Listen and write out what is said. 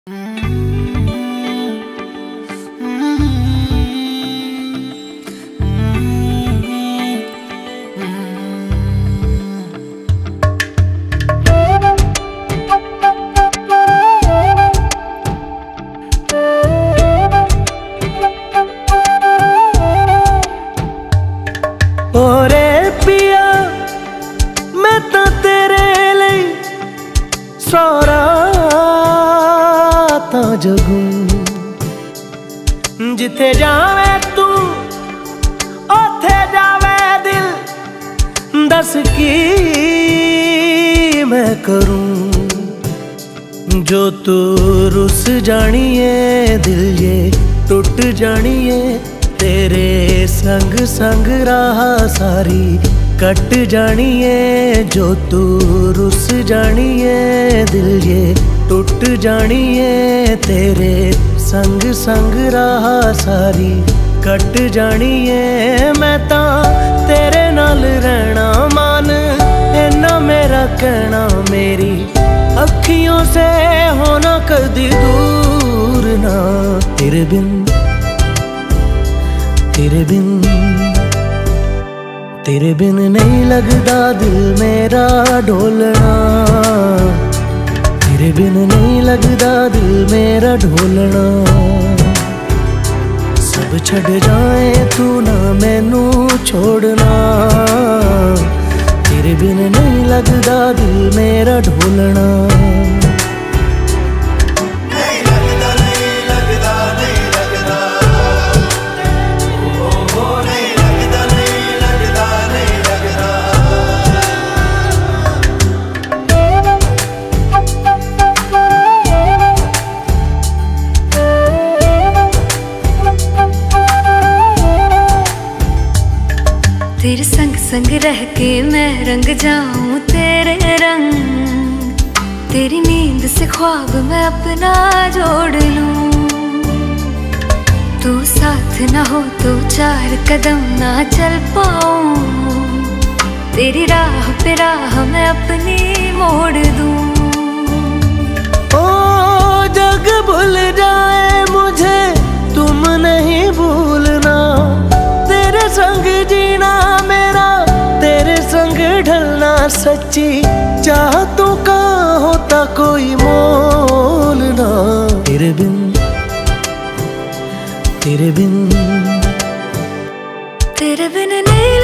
ओरे पिया मैं तो तेरे लिए सारा ता जगूं, जिथे जावे तू ओथे जावे दिल, दस की मैं करूं। जो तू रुस जानिए दिल ये टूट जानिए, तेरे संग संग राह सारी कट जानिए। जो तू रुस जानिए दिल ये टूट जानिए, तेरे संग संग राह सारी कट जानिए। मैं तां तेरे नाल रहना मान, इन्ना मेरा कहना, मेरी अखियों से होना कदी दूर ना। तेरे बिन तेरे बिन तेरे बिन नहीं लगदा दिल मेरा ढोलना, तेरे बिन नहीं लगदा दिल मेरा ढोलना। सब छड़ जाए तू ना मैनू छोड़ना, तेरे बिन नहीं लगदा दिल मेरा ढोलना। तेरे संग संग रह के मैं रंग जाऊं तेरे रंग, तेरी नींद से ख्वाब मैं अपना जोड़ लूं। तू साथ ना हो तो चार कदम ना चल पाऊं, तेरी राह पे राह मैं अपनी मोड़ दूं। ओ जग भूल जाए मुझे तुम नहीं भूलना, तेरे संग जीना मेरा तेरे संग ढलना। सच्ची चाहतों का होता कोई मोल ना। तेरे बिन तेरे बिन नहीं